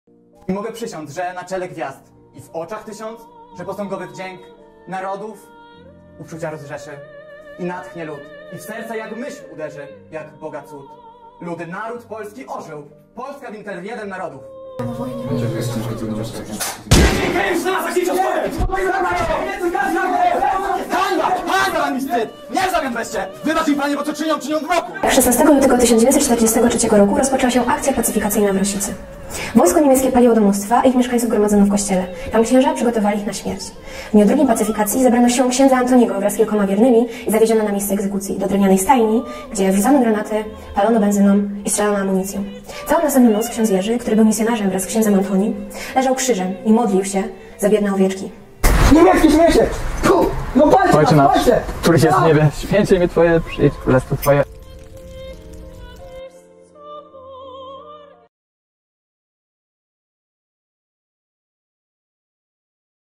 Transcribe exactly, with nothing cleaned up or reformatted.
I mogę przysiąc, że na czele gwiazd i w oczach tysiąc, że posągowy wdzięk narodów uczucia rozrzeszy i natchnie lud. I w serca jak myśl uderzy, jak Boga cud. Ludy, naród polski ożył. Polska w jeden narodów. Hańba! Hańba wam mi wstyd! Nie w zamian weźcie! Wybacz mi panie, bo co czynią, czynią w roku! szesnastego lutego tysiąc dziewięćset czterdziestego trzeciego roku rozpoczęła się akcja pacyfikacyjna w Rosicy. Wojsko niemieckie paliło domostwa, a ich mieszkańców gromadzono w kościele. Tam księża przygotowali ich na śmierć. W dniu drugiej pacyfikacji zebrano siłą księdza Antoniego wraz z kilkoma wiernymi i zawieziono na miejsce egzekucji do drewnianej stajni, gdzie wrzucano granaty, palono benzyną i strzelano amunicją. Całą następną noc ksiądz Jerzy, który był misjonarzem wraz z księdzem Antonim, leżał krzyżem i modlił się za biedne owieczki. Niemiecki śmiecie! No patrzcie, Ojcze nasz, patrzcie! któryś jest w niebie, święcie mi Twoje, przyjdź królestwo Twoje.